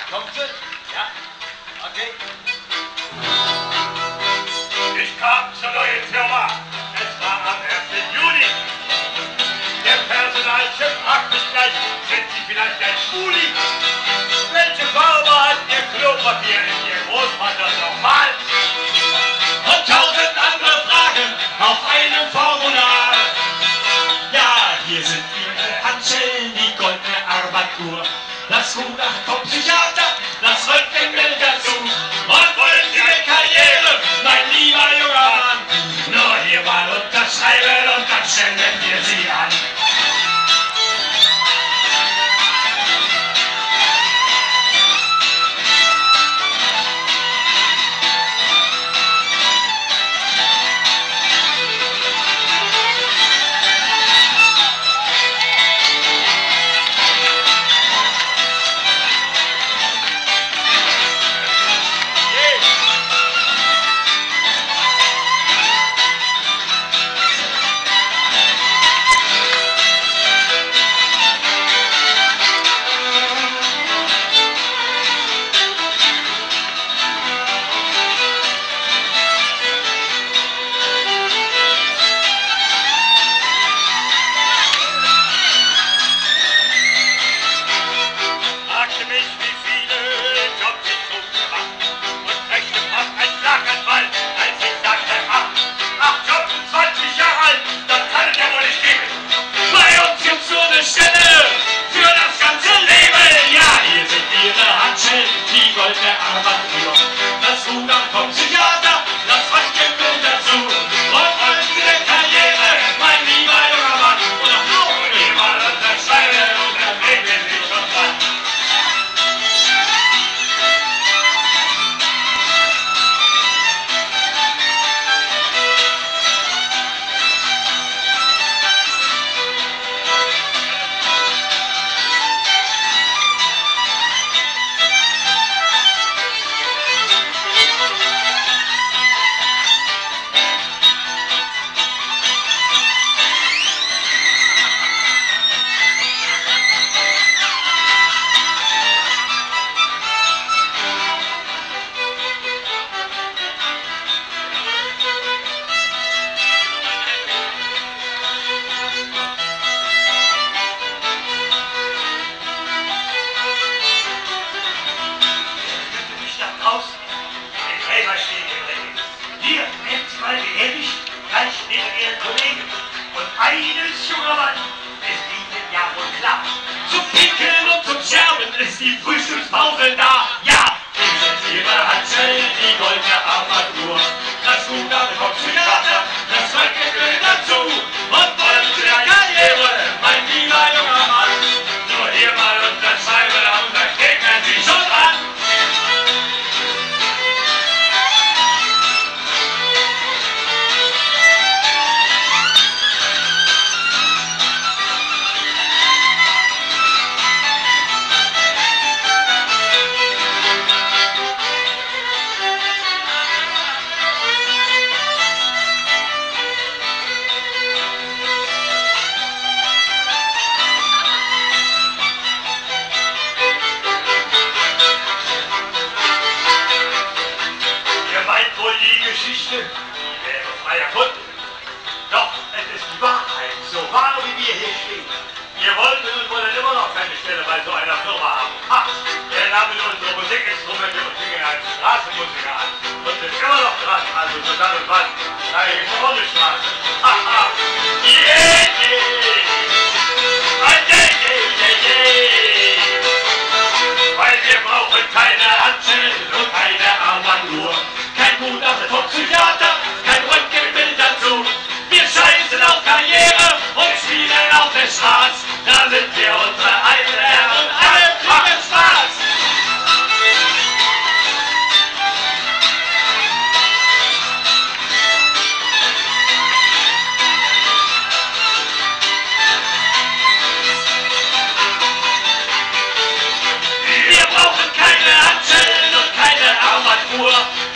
Kommt sie? Ja. Okay. Ich kam zur neuen Firma. Es war am 1. Juli. Der Personalchef fragt mich gleich, sind Sie vielleicht ein Schwuli? Welche Farbe hat Ihr Klopapier? Ist Ihr Großvater normal? Und 1000 andere Fragen auf einem Formular. Ja, hier sind Ihre Handschellen, die goldene Armatur. Das Gutachten vom Psychiater, das Röntgenbild dazu. Und wollen Sie eine Karriere, mein lieber junger Mann? Nur hier mal unterschreiben und dann stellen wir Sie an. Das Gutachten vom Psychiater, das Röntgenbild dazu. Und wollen Sie eine Karriere, mein lieber junger Mann? Oder auch jemand unterschreiben und dann regeln Sie schon dran. Hier, nehmt Sie mal behäbig, gleich neben Ihren Kollegen. Und eines, junger Mann, ist Ihnen ja wohl klar. Zum Pinkeln und zum Scherben ist die Frühstückspause da. Ja, hier sind Ihre Handschellen, die goldene Armatur. Das Gutachten vom Psychiater, das Röntgenbild dazu. Und wollen Sie eine Karriere, mein lieber junger Mann? Nur hier mal unterschreiben und dann stecken Sie schon an. Die Geschichte wäre frei erfunden. Doch es ist die Wahrheit, so wahr wie wir hier stehen. Wir wollten und wollen immer noch keine Stelle bei so einer Firma haben. Ha! Wir nahmen unsere Musikinstrumente und fingen als Straßenmusiker an. Und sind immer noch dran, also zusammen und was. Da ist eine Bundesstraße. Ha ha! Yeah, yeah! Ah, yeah, yeah, yeah, yeah! Weil wir brauchen keine Handschellen und keine Armatur. Kein Gutachten vom Psychiater, kein Röntgenbild dazu. Wir scheißen auf Karriere und spielen auf der Straße. Da sind wir unsere eigenen Herren und alle kriegen Spaß. Wir brauchen keine Handschellen und keine Armatur.